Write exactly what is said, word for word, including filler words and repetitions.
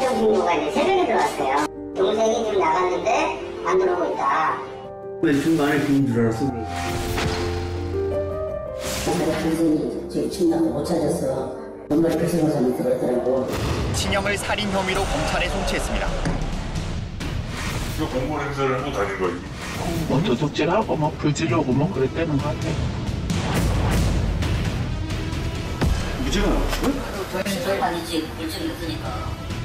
법정 신고가 이제 새벽에 들어왔어요. 동생이 지금 나갔는데 안 들어오고 있다. 왜 중간에 비운 줄 알았어? 내가 동생이 저기 친구한테 못 찾았어. 정말 그 생각하면 그러더라고. 친형을 살인 혐의로 검찰에 송치했습니다. 이거 공무원 행사를 하고 다닌 거지. 뭐 도둑질하고 뭐 불지르고 뭐 그랬다는 것 같아. 무죄가 나왔어요? 저희는 절반이지 물증이 없으니까.